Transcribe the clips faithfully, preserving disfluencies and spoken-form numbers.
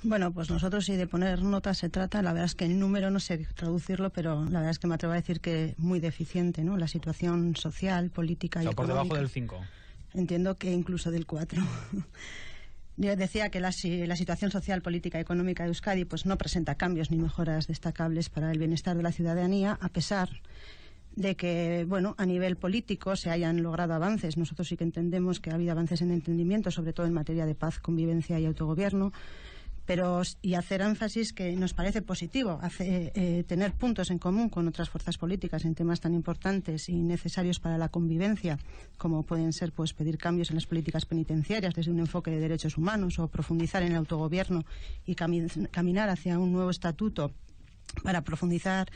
Bueno, pues nosotros si de poner notas se trata, la verdad es que el número no sé traducirlo, pero la verdad es que me atrevo a decir que muy deficiente, ¿no? La situación social, política, o sea, y por económica. Debajo del cinco. Entiendo que incluso del cuatro. Yo decía que la, la situación social, política y económica de Euskadi pues no presenta cambios ni mejoras destacables para el bienestar de la ciudadanía, a pesar de que, bueno, a nivel político se hayan logrado avances. Nosotros sí que entendemos que ha habido avances en entendimiento, sobre todo en materia de paz, convivencia y autogobierno. Pero y hacer énfasis que nos parece positivo hace, eh, tener puntos en común con otras fuerzas políticas en temas tan importantes y necesarios para la convivencia, como pueden ser pues pedir cambios en las políticas penitenciarias desde un enfoque de derechos humanos, o profundizar en el autogobierno y cami caminar hacia un nuevo estatuto para profundizar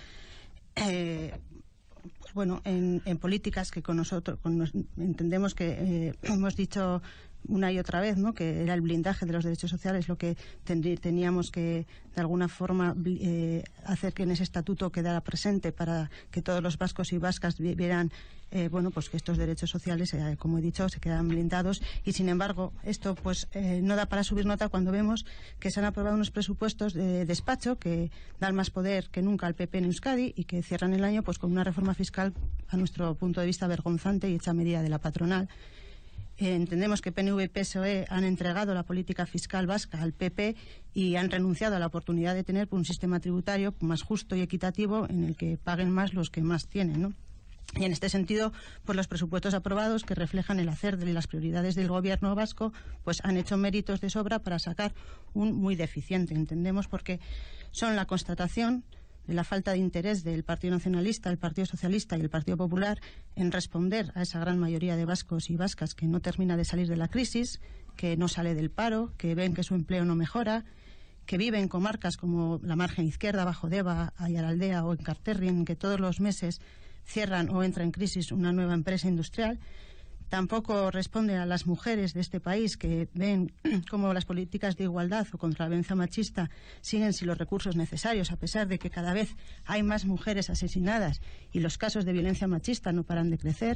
eh, pues bueno en, en políticas que con nosotros con nos, entendemos que eh, hemos dicho una y otra vez, ¿no?, que era el blindaje de los derechos sociales lo que teníamos que de alguna forma eh, hacer que en ese estatuto quedara presente para que todos los vascos y vascas vieran eh, bueno, pues que estos derechos sociales, eh, como he dicho, se quedan blindados, y sin embargo esto pues eh, no da para subir nota cuando vemos que se han aprobado unos presupuestos de despacho que dan más poder que nunca al P P en Euskadi y que cierran el año pues con una reforma fiscal a nuestro punto de vista vergonzante y hecha a medida de la patronal. Eh, entendemos que P N V y P S O E han entregado la política fiscal vasca al P P y han renunciado a la oportunidad de tener un sistema tributario más justo y equitativo en el que paguen más los que más tienen, ¿no? Y en este sentido, pues los presupuestos aprobados, que reflejan el hacer de las prioridades del gobierno vasco, pues han hecho méritos de sobra para sacar un muy deficiente, entendemos, porque son la constatación de la falta de interés del Partido Nacionalista, el Partido Socialista y el Partido Popular en responder a esa gran mayoría de vascos y vascas que no termina de salir de la crisis, que no sale del paro, que ven que su empleo no mejora, que viven en comarcas como la margen izquierda, Bajo Deba, Aiaraldea o Enkarterri, en que todos los meses cierran o entra en crisis una nueva empresa industrial. Tampoco responde a las mujeres de este país que ven cómo las políticas de igualdad o contra la violencia machista siguen sin los recursos necesarios, a pesar de que cada vez hay más mujeres asesinadas y los casos de violencia machista no paran de crecer.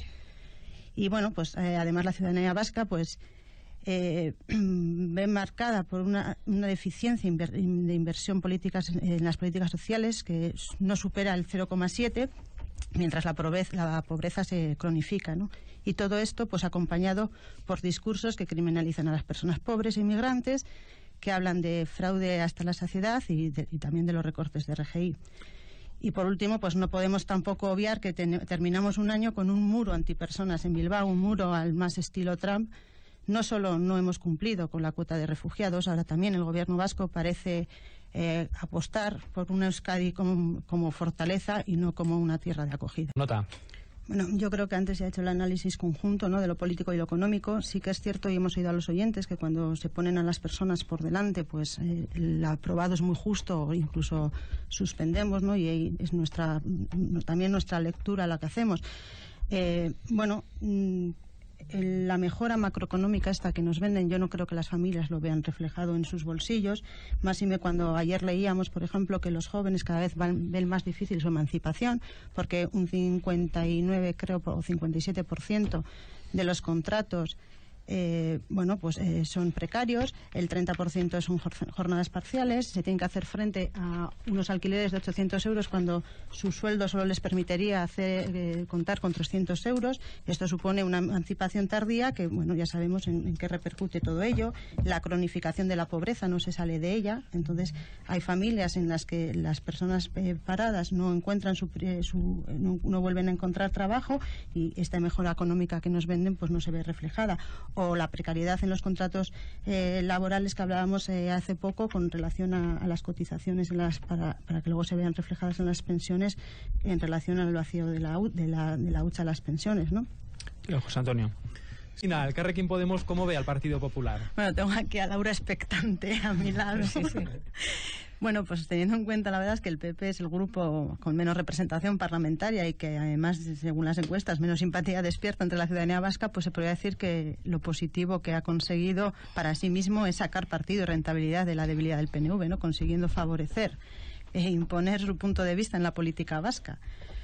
Y bueno, pues eh, además la ciudadanía vasca pues eh, ve marcada por una, una deficiencia inver, de inversión políticas en las políticas sociales que no supera el cero coma siete, mientras la pobreza, la pobreza se cronifica, ¿no? Y todo esto pues acompañado por discursos que criminalizan a las personas pobres e inmigrantes, que hablan de fraude hasta la saciedad y, de, y también de los recortes de R G I. Y por último, pues no podemos tampoco obviar que ten, terminamos un año con un muro antipersonas en Bilbao, un muro al más estilo Trump. No solo no hemos cumplido con la cuota de refugiados, ahora también el gobierno vasco parece eh, apostar por una Euskadi como, como fortaleza y no como una tierra de acogida. Nota. Bueno, yo creo que antes se ha hecho el análisis conjunto, ¿no?, de lo político y lo económico. Sí que es cierto, y hemos oído a los oyentes, que cuando se ponen a las personas por delante, pues eh, el aprobado es muy justo, o incluso suspendemos, ¿no?, y es nuestra también nuestra lectura la que hacemos. Eh, bueno, mmm, la mejora macroeconómica esta que nos venden, yo no creo que las familias lo vean reflejado en sus bolsillos, más y me cuando ayer leíamos, por ejemplo, que los jóvenes cada vez van, ven más difícil su emancipación, porque un cincuenta y nueve, creo, o cincuenta y siete por ciento de los contratos Eh, bueno, pues eh, son precarios, el treinta por ciento son jornadas parciales, se tienen que hacer frente a unos alquileres de ochocientos euros cuando su sueldo solo les permitiría hacer, eh, contar con trescientos euros. Esto supone una emancipación tardía que, bueno, ya sabemos en, en qué repercute todo ello. La cronificación de la pobreza, no se sale de ella, entonces hay familias en las que las personas eh, paradas no encuentran su, su no, no vuelven a encontrar trabajo y esta mejora económica que nos venden pues no se ve reflejada. O la precariedad en los contratos eh, laborales que hablábamos eh, hace poco con relación a, a las cotizaciones en las, para, para que luego se vean reflejadas en las pensiones en relación al vacío de la, de la, de la hucha a las pensiones, ¿no? José Antonio. Y nada, el Carrequín Podemos, ¿cómo ve al Partido Popular? Bueno, tengo aquí a Laura expectante a mi lado. Sí, sí. Bueno, pues teniendo en cuenta la verdad es que el P P es el grupo con menos representación parlamentaria y que además, según las encuestas, menos simpatía despierta entre la ciudadanía vasca, pues se podría decir que lo positivo que ha conseguido para sí mismo es sacar partido y rentabilidad de la debilidad del P N V, ¿no?, consiguiendo favorecer e imponer su punto de vista en la política vasca.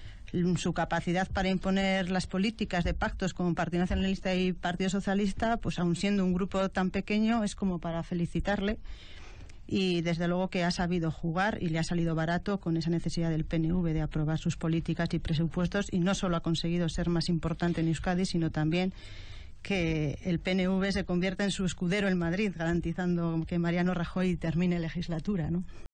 Su capacidad para imponer las políticas de pactos como Partido Nacionalista y Partido Socialista, pues aun siendo un grupo tan pequeño, es como para felicitarle. y desde luego que ha sabido jugar y le ha salido barato con esa necesidad del P N V de aprobar sus políticas y presupuestos, y no solo ha conseguido ser más importante en Euskadi, sino también que el P N V se convierta en su escudero en Madrid, garantizando que Mariano Rajoy termine legislatura, ¿no?